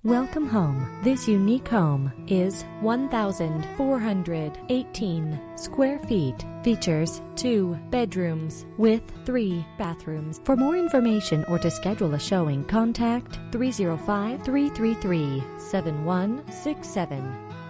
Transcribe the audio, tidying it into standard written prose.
Welcome home. This unique home is 1,418 square feet. Features 2 bedrooms with 3 bathrooms. For more information or to schedule a showing, contact 305-333-7167.